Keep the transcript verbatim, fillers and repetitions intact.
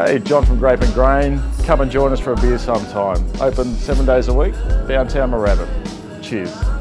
Hey, John from Grape Grain. Come and join us for a beer sometime. Open seven days a week, downtown Moorabbin. Cheers.